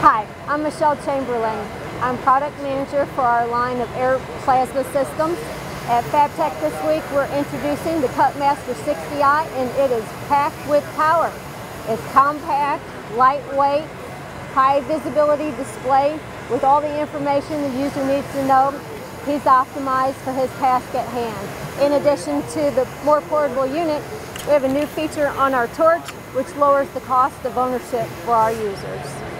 Hi, I'm Michelle Chamberlain. I'm product manager for our line of air plasma systems. At FABTECH this week, we're introducing the Cutmaster 60i, and it is packed with power. It's compact, lightweight, high visibility display with all the information the user needs to know. He's optimized for his task at hand. In addition to the more portable unit, we have a new feature on our torch which lowers the cost of ownership for our users.